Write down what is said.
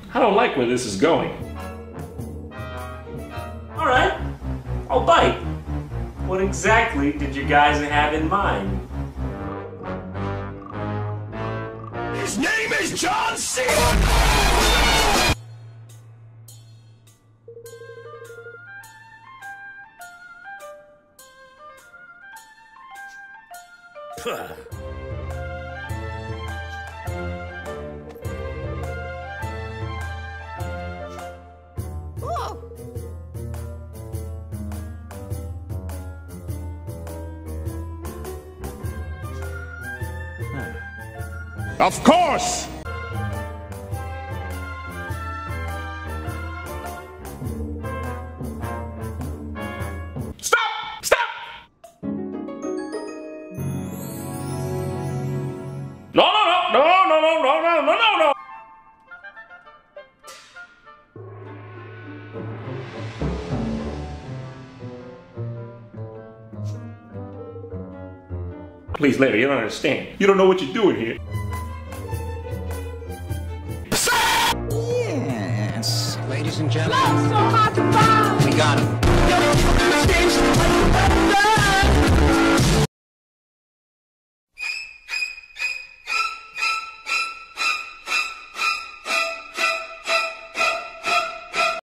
I don't like where this is going. Alright, I'll bite. What exactly did you guys have in mind? His name is John C. Of course! Stop! Stop! No, no, no, no, no, no, no, no, no, no, no! Please, Larry, you don't understand. You don't know what you're doing here. Yes, ladies and gentlemen, So hard to find. we got him.